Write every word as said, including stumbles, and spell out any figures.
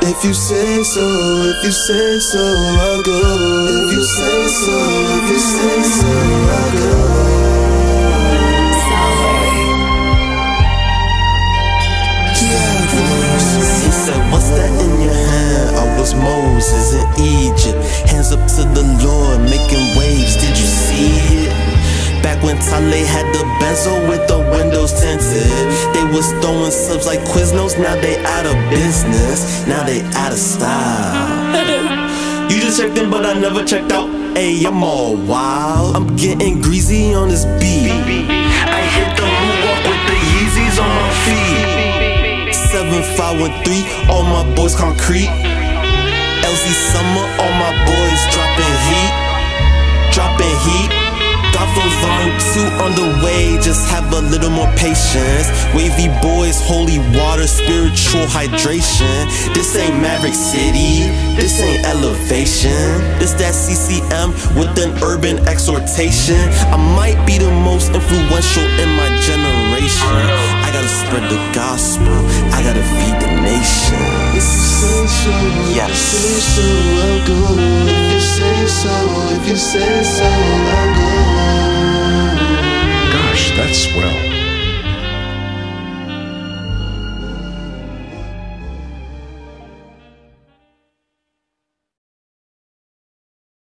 If you say so, if you say so, I'll go. If you say so, if you say so, I'll go. He said, what's that in your hand? I was Moses in Egypt, hands up to the Lord, making waves, did you see it? Back when Talé had the Benzo with the windows tinted, they was throwing subs like Quiznos, now they out of business, now they out of style. You just checked in but I never checked out, ayy, I'm all wild. I'm getting greasy on this beat, I hit the moonwalk with the Yeezys on my feet. Seven, five, one, three, all my boys concrete. L Z summer, all my boys dropping heat, dropping heat. Gaffer volume two on the way, just have a little more patience. Wavy boys, holy water, spiritual hydration. This ain't Maverick City, this ain't elevation. This that C C M with an urban exhortation. I might be the most influential in my generation. I gotta spread the gospel, I gotta feed the nation. If you say so, yes. If you say so, I'll go. If you say so, if you say so, I'll go. Gosh, that's swell.